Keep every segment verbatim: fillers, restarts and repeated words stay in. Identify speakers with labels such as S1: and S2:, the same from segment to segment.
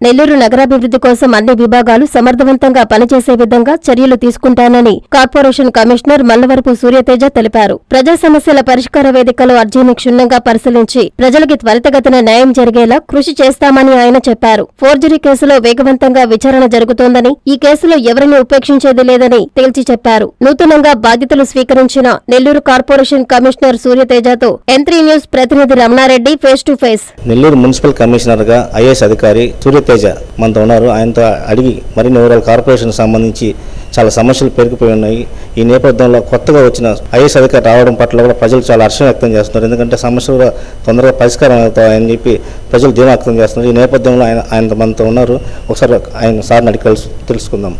S1: నెల్లూరు నగరాభివృద్ధి కోసం అన్ని విభాగాలు సమర్థవంతంగా పనిచేసే విధంగా చర్యలు తీసుకుంటానని కార్పొరేషన్ కమిషనర్ మల్లవరపు సూర్యతేజ తెలిపారు. ప్రజా సమస్యల పరిష్కార వేదికలో అర్జీని క్షుణ్ణంగా పరిశీలించి ప్రజలకి త్వరితగతిన న్యాయం జరిగేలా కృషి చేస్తామని ఆయన చెప్పారు. ఫోర్జరీ కేసులో వేగవంతంగా విచారణ జరుగుతోందని, ఈ కేసులో ఎవరిని ఉపేక్షించేది లేదని తేల్చి చెప్పారు. నూతనంగా బాధ్యతలు స్వీకరించిన నెల్లూరు కార్పొరేషన్ కమిషనర్ సూర్యతేజతో ఎన్ త్రీ న్యూస్ ప్రతినిధి Ramana Reddy face to face.
S2: Nellore municipal commissioner గా ఐఏఎస్ అధికారి సూర్యతేజ మనతో ఉన్నారు. ఆయనతో అడిగి మరిన్ని వివరాలు కార్పొరేషన్ సంబంధించి చాలా సమస్యలు పెరిగిపోయి ఉన్నాయి. ఈ నేపథ్యంలో కొత్తగా వచ్చిన ఐఏఎస్ అధికారి రావడం పట్ల కూడా ప్రజలు చాలా హర్షం వ్యక్తం చేస్తున్నారు. ఎందుకంటే సమస్యలు కూడా తొందరగా పరిష్కారం అవుతాయని చెప్పి ప్రజలు ధీమా వ్యక్తం చేస్తున్నారు. ఈ నేపథ్యంలో ఆయన ఆయన మనతో ఉన్నారు. ఒకసారి ఆయన సార్ని అడిగి తెలుసుకుందాం.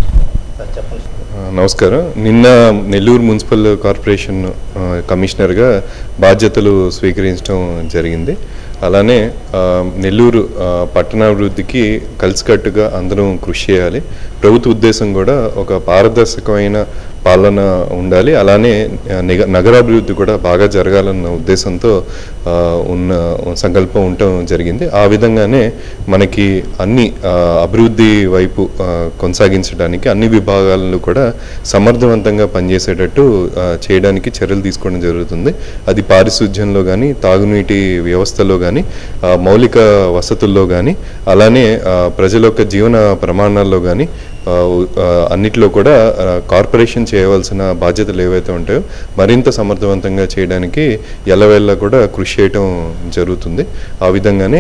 S3: నమస్కారం. నిన్న నెల్లూరు మున్సిపల్ కార్పొరేషన్ కమిషనర్గా బాధ్యతలు స్వీకరించడం జరిగింది. అలానే నెల్లూరు పట్టణాభివృద్ధికి కలిసికట్టుగా అందరం కృషి చేయాలి. ప్రభుత్వ ఉద్దేశం కూడా ఒక పారదర్శకమైన పాలన ఉండాలి. అలానే నగరాభివృద్ధి కూడా బాగా జరగాలన్న ఉద్దేశంతో ఉన్న సంకల్పం ఉండటం జరిగింది. ఆ విధంగానే మనకి అన్ని అభివృద్ధి వైపు కొనసాగించడానికి అన్ని విభాగాలను కూడా సమర్థవంతంగా పనిచేసేటట్టు చేయడానికి చర్యలు తీసుకోవడం జరుగుతుంది. అది పారిశుధ్యంలో కానీ, తాగునీటి వ్యవస్థలో కానీ, మౌలిక వసతుల్లో కానీ, అలానే ప్రజల యొక్క జీవన ప్రమాణాల్లో కానీ అన్నిట్లో కూడా కార్పొరేషన్ చేయవలసిన బాధ్యతలు ఏవైతే ఉంటాయో మరింత సమర్థవంతంగా చేయడానికి ఎల్లవేళ్ళ కూడా కృషి చేయటం జరుగుతుంది. ఆ విధంగానే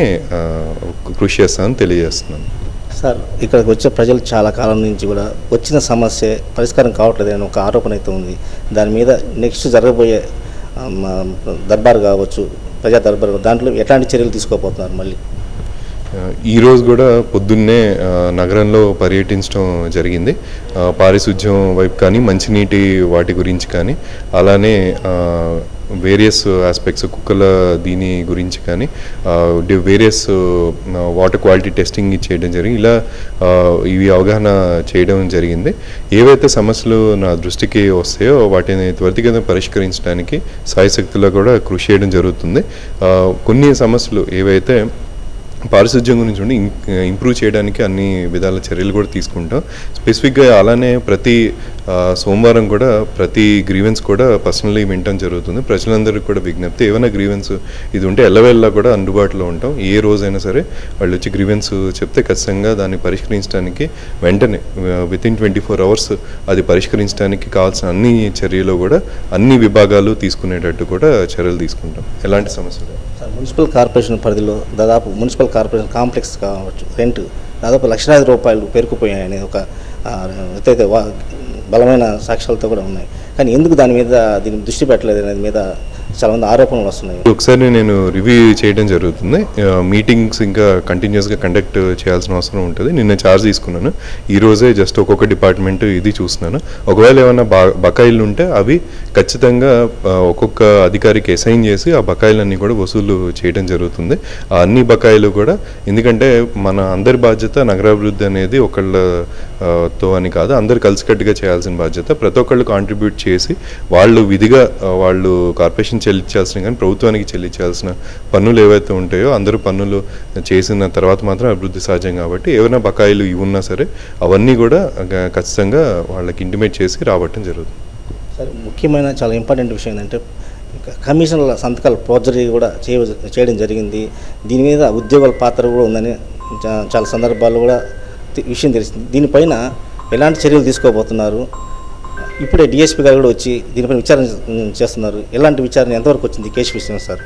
S3: కృషి చేస్తానని తెలియజేస్తున్నాను.
S2: సార్, ఇక్కడికి వచ్చే ప్రజలు చాలా కాలం నుంచి కూడా వచ్చిన సమస్య పరిష్కారం కావట్లేదని ఒక ఆరోపణ అయితే ఉంది. దాని మీద నెక్స్ట్ జరగబోయే దర్బార్ కావచ్చు, ప్రజా దర్బార్, దాంట్లో ఎట్లాంటి చర్యలు తీసుకోబోతున్నారు? మళ్ళీ
S3: ఈరోజు కూడా పొద్దున్నే నగరంలో పర్యటించడం జరిగింది. పారిశుధ్యం వైపు కానీ, మంచినీటి వాటి గురించి కానీ, అలానే వేరియస్ ఆస్పెక్ట్స్ కుక్కల దీని గురించి కానీ, వేరియస్ వాటర్ క్వాలిటీ టెస్టింగ్ చేయడం జరిగింది. ఇలా ఇవి అవగాహన చేయడం జరిగింది. ఏవైతే సమస్యలు నా దృష్టికి వస్తాయో వాటిని త్వరితగతిన పరిష్కరించడానికి సాయశక్తిలో కూడా కృషి చేయడం జరుగుతుంది. కొన్ని సమస్యలు ఏవైతే పారిశుధ్యం గురించి ఉండి ఇంప్రూవ్ చేయడానికి అన్ని విధాల చర్యలు కూడా తీసుకుంటాం. స్పెసిఫిక్గా అలానే ప్రతి సోమవారం కూడా ప్రతి గ్రీవెన్స్ కూడా పర్సనల్లీ వినటం జరుగుతుంది. ప్రజలందరికీ కూడా విజ్ఞప్తి, ఏమైనా గ్రీవెన్స్ ఇది ఉంటే ఎల్లవేళ్ళ కూడా అందుబాటులో ఉంటాం. ఏ రోజైనా సరే వాళ్ళు వచ్చి గ్రీవెన్స్ చెప్తే ఖచ్చితంగా దాన్ని పరిష్కరించడానికి వెంటనే within twenty four hours అది పరిష్కరించడానికి కావాల్సిన అన్ని చర్యలు కూడా అన్ని విభాగాలు తీసుకునేటట్టు కూడా చర్యలు తీసుకుంటాం. ఎలాంటి సమస్యలు
S2: మున్సిపల్ కార్పొరేషన్ పరిధిలో దాదాపు మున్సిపల్ కార్పొరేషన్ కాంప్లెక్స్ కావచ్చు, రెంట్ దాదాపు లక్షలాది రూపాయలు పేరుకుపోయాయని ఒక అయితే బలమైన సాక్ష్యాలతో కూడా ఉన్నాయి. కానీ ఎందుకు దాని మీద దీన్ని దృష్టి పెట్టలేదు అనేది మీద చాలా మంది ఆరోపణలు వస్తున్నాయి.
S3: ఒకసారి నేను రివ్యూ చేయడం జరుగుతుంది. మీటింగ్స్ ఇంకా కంటిన్యూస్గా కండక్ట్ చేయాల్సిన అవసరం ఉంటుంది. నిన్న ఛార్జ్ తీసుకున్నాను. ఈరోజే జస్ట్ ఒక్కొక్క డిపార్ట్మెంట్ ఇది చూస్తున్నాను. ఒకవేళ ఏమైనా బా బకాయిలు ఉంటే అవి ఖచ్చితంగా ఒక్కొక్క అధికారికి అసైన్ చేసి ఆ బకాయిలన్నీ కూడా వసూలు చేయడం జరుగుతుంది. ఆ అన్ని బకాయిలు కూడా, ఎందుకంటే మన అందరి బాధ్యత నగరాభివృద్ధి అనేది ఒకళ్ళతో అని కాదు, అందరు కలిసికట్టుగా చేయాల్సిన బాధ్యత. ప్రతి ఒక్కళ్ళు కాంట్రిబ్యూట్ చేసి వాళ్ళు విధిగా వాళ్ళు కార్పొరేషన్ చెల్లించాల్సిన కానీ ప్రభుత్వానికి చెల్లించాల్సిన పన్నులు ఏవైతే ఉంటాయో అందరూ పన్నులు చేసిన తర్వాత మాత్రం అభివృద్ధి సాధ్యం. కాబట్టి ఏమైనా బకాయిలు ఇవి ఉన్నా సరే అవన్నీ కూడా ఖచ్చితంగా వాళ్ళకి ఇంటిమేట్ చేసి రావటం జరుగుతుంది.
S2: సరే, ముఖ్యమైన చాలా ఇంపార్టెంట్ విషయం ఏంటంటే కమిషన్ల సంతకాలు ఫోర్జరీ కూడా చేయ చేయడం జరిగింది. దీని మీద ఉద్యోగుల పాత్ర కూడా ఉందని చాలా సందర్భాల్లో కూడా విషయం తెలిసింది. దీనిపైన ఎలాంటి చర్యలు తీసుకోబోతున్నారు? ఇప్పుడే డిఎస్పీ గారు కూడా వచ్చి దీనిపైన విచారణ చేస్తున్నారు. ఎలాంటి విచారణ ఎంతవరకు వచ్చింది కేసు విషయం సార్?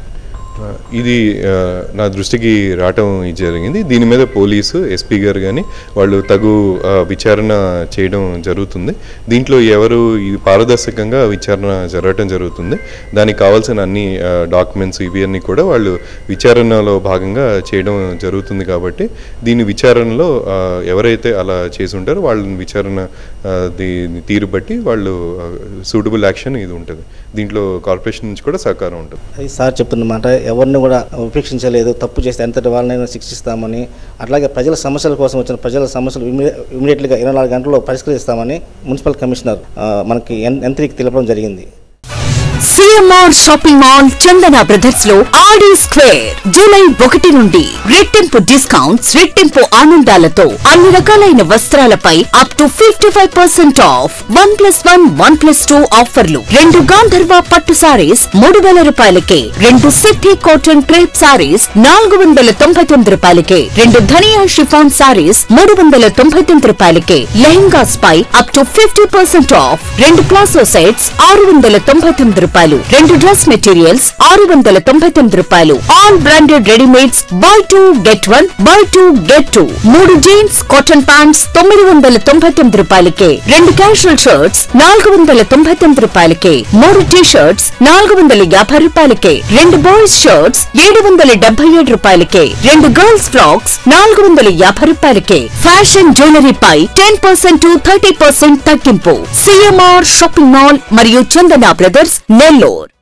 S3: ఇది నా దృష్టికి రావటం జరిగింది. దీని మీద పోలీసు ఎస్పీ గారు కానీ వాళ్ళు తగు విచారణ చేయడం జరుగుతుంది. దీంట్లో ఎవరు ఇది పారదర్శకంగా విచారణ జరగటం జరుగుతుంది. దానికి కావాల్సిన అన్ని డాక్యుమెంట్స్ ఇవి అన్నీ కూడా వాళ్ళు విచారణలో భాగంగా చేయడం జరుగుతుంది. కాబట్టి దీని విచారణలో ఎవరైతే అలా చేసి ఉంటారో వాళ్ళని విచారణ తీరు బట్టి వాళ్ళు సూటబుల్ యాక్షన్ ఇది ఉంటుంది. దీంట్లో కార్పొరేషన్ నుంచి కూడా సహకారం ఉంటుంది.
S2: అది సార్ చెప్తున్నమాట, ఎవరిని కూడా ఉపేక్షించలేదు, తప్పు చేస్తే ఎంతటి వాళ్ళనైనా శిక్షిస్తామని, అట్లాగే ప్రజల సమస్యల కోసం వచ్చిన ప్రజల సమస్యలు ఇమీడియట్గా ఇరవై నాలుగు గంటల్లో పరిష్కరిస్తామని మున్సిపల్ కమిషనర్ మనకి ఎన్ త్రీకి తెలపడం జరిగింది.
S4: CMR shopping mall Chandana brothers లో ఆడి స్క్వేర్ జూలై ఒకటి నుండి రెట్టింపు డిస్కౌంట్స్ రెట్టింపు ఆనందాలతో అన్ని రకాలైన వస్త్రాలపై up to fifty five percent off one plus one one plus two ఆఫర్లు. రెండు గాంధర్వ పట్టు సారీస్ మూడు వేల రూపాయలకే, రెండు సిద్ధి కాటన్ క్రేప్ సారీస్ నాలుగు వందల తొంభై తొమ్మిది రూపాయలకే, రెండు ధనియా షిఫాన్ సారీస్ మూడు వందల తొంభై తొమ్మిది రూపాయలకే, లెహంగాస్ పై up to fifty percent off, రెండు ప్లాసో సెట్స్ ఆరు వందల తొంభై తొమ్మిది రూపాయలు, రెండు డ్రెస్ మెటీరియల్స్ ఆరు వందల తొంభై తొమ్మిది రూపాయలు, all branded readymades buy two get one buy two get two, మూడు జీన్స్ కాటన్ ప్యాంట్స్ తొమ్మిది వందల తొంభై తొమ్మిది రూపాయలకే, రెండు క్యాజువల్ షర్ట్స్ నాలుగు వందల తొంభై తొమ్మిది రూపాయలకే, మూడు టీ షర్ట్స్ నాలుగు వందల యాభై రూపాయలకే, రెండు బాయ్స్ షర్ట్స్ ఏడు వందల డెబ్బై ఏడు రూపాయలకే, రెండు గర్ల్స్ ఫ్రాక్స్ నాలుగు వందల యాభై రూపాయలకే, ఫ్యాషన్ జ్యువెలరీ పై ten percent to thirty percent తగ్గింపు. సిఎంఆర్ షాపింగ్ మాల్ మరియు చందన బ్రదర్స్ నెల్లూరు.